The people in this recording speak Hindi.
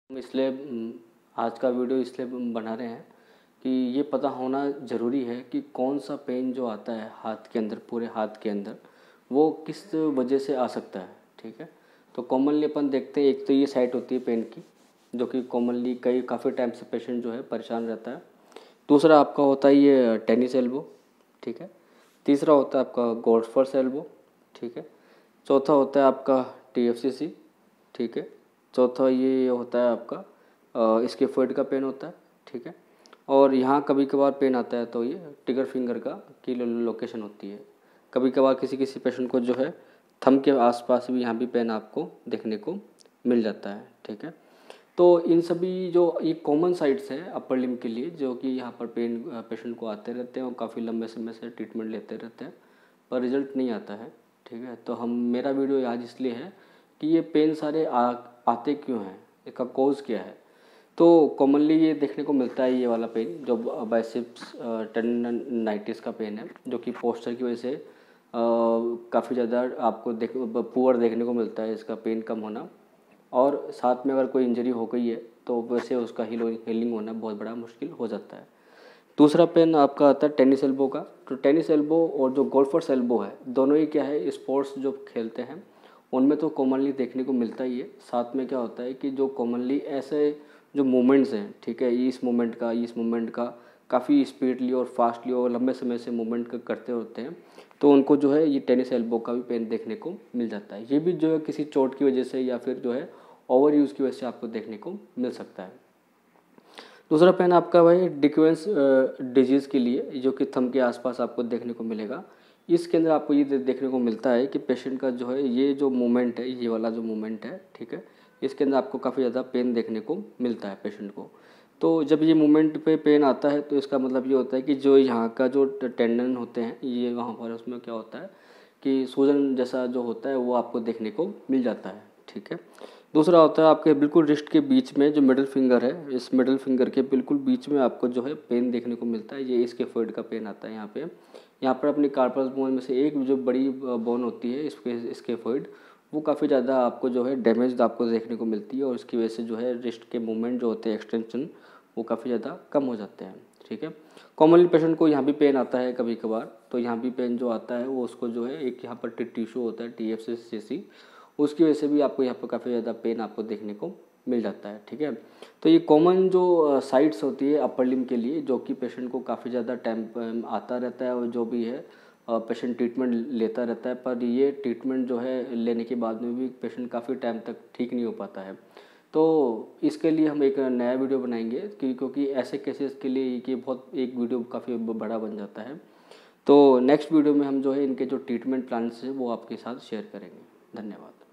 हम इसलिए आज का वीडियो इसलिए बना रहे हैं कि ये पता होना ज़रूरी है कि कौन सा पेन जो आता है हाथ के अंदर, पूरे हाथ के अंदर, वो किस वजह से आ सकता है। ठीक है, तो कॉमनली अपन देखते हैं, एक तो ये साइट होती है पेन की, जो कि कॉमनली काफ़ी टाइम से पेशेंट जो है परेशान रहता है। दूसरा आपका होता है ये टेनिस एल्बो। ठीक है, तीसरा होता है आपका गोल्फर्स एल्बो। ठीक है, चौथा होता है आपका TFCC। ठीक है, चौथा ये होता है आपका स्किफॉइड का पेन होता है। ठीक है, और यहाँ कभी कभार पेन आता है तो ये ट्रिगर फिंगर की लोकेशन होती है। कभी कभार किसी किसी पेशेंट को जो है थंब के आसपास भी यहाँ भी पेन आपको देखने को मिल जाता है। ठीक है, तो इन सभी जो ये कॉमन साइट्स हैं अपर लिम्ब के लिए, जो कि यहाँ पर पेन पेशेंट को आते रहते हैं और काफ़ी लंबे समय से ट्रीटमेंट लेते रहते हैं पर रिजल्ट नहीं आता है। ठीक है, तो मेरा वीडियो आज इसलिए है कि ये पेन सारे आते क्यों हैं, इसका कॉज क्या है। तो कॉमनली ये देखने को मिलता है, ये वाला पेन जो बाइसेप्स टेंडनाइटिस का पेन है, जो कि पोस्चर की वजह से काफ़ी ज़्यादा आपको पुअर देखने को मिलता है, इसका पेन कम होना। और साथ में अगर कोई इंजरी हो गई है तो वैसे उसका हीलिंग होना बहुत बड़ा मुश्किल हो जाता है। दूसरा पेन आपका आता है टेनिस एल्बो का। तो टेनिस एल्बो और जो गोल्फर्स एल्बो है, दोनों ही क्या है, स्पोर्ट्स जो खेलते हैं उनमें तो कॉमनली देखने को मिलता ही है। साथ में क्या होता है कि जो कॉमनली ऐसे जो मूवमेंट्स हैं, ठीक है, इस मूवमेंट का काफ़ी स्पीडली और फास्टली और लंबे समय से मूवमेंट करते होते हैं, तो उनको जो है ये टेनिस एल्बो का भी पेन देखने को मिल जाता है। ये भी जो है किसी चोट की वजह से या फिर जो है ओवर यूज़ की वजह से आपको देखने को मिल सकता है। दूसरा पेन आपका भाई डिक्वेंस डिजीज़ के लिए, जो कि थंब के आसपास आपको देखने को मिलेगा। इसके अंदर आपको ये देखने को मिलता है कि पेशेंट का जो है ये जो मूवमेंट है, ये वाला जो मूवमेंट है, ठीक है, इसके अंदर आपको काफ़ी ज़्यादा पेन देखने को मिलता है पेशेंट को। तो जब ये मूवमेंट पे पेन आता है तो इसका मतलब ये होता है कि जो यहाँ का जो टेंडन होते हैं ये वहाँ पर, उसमें क्या होता है कि सूजन जैसा जो होता है वो आपको देखने को मिल जाता है। ठीक है, दूसरा होता है आपके बिल्कुल रिस्ट के बीच में जो मिडिल फिंगर है, इस मिडिल फिंगर के बिल्कुल बीच में आपको जो है पेन देखने को मिलता है। ये स्कैफोइड का पेन आता है यहाँ पर अपनी कार्पल्स बोन में से एक जो बड़ी बोन होती है स्कैफोइड, वो काफ़ी ज़्यादा आपको जो है डैमेज आपको देखने को मिलती है और उसकी वजह से जो है रिस्ट के मूवमेंट जो होते हैं, एक्सटेंशन, वो काफ़ी ज़्यादा कम हो जाते हैं। ठीक है, कॉमनली पेशेंट को यहाँ भी पेन आता है कभी कभार, तो यहाँ भी पेन जो आता है वो उसको जो है एक यहाँ पर टिश्यू होता है TFCC, उसकी वजह से भी आपको यहाँ पर काफ़ी ज़्यादा पेन आपको देखने को मिल जाता है। ठीक है, तो ये कॉमन जो साइट्स होती है अपर लिम्ब के लिए, जो कि पेशेंट को काफ़ी ज़्यादा टाइम आता रहता है और जो भी है पेशेंट ट्रीटमेंट लेता रहता है, पर ये ट्रीटमेंट जो है लेने के बाद में भी पेशेंट काफ़ी टाइम तक ठीक नहीं हो पाता है। तो इसके लिए हम एक नया वीडियो बनाएंगे क्योंकि ऐसे केसेस के लिए कि बहुत एक वीडियो काफ़ी बड़ा बन जाता है। तो नेक्स्ट वीडियो में हम जो है इनके जो ट्रीटमेंट प्लान्स हैं वो आपके साथ शेयर करेंगे। धन्यवाद।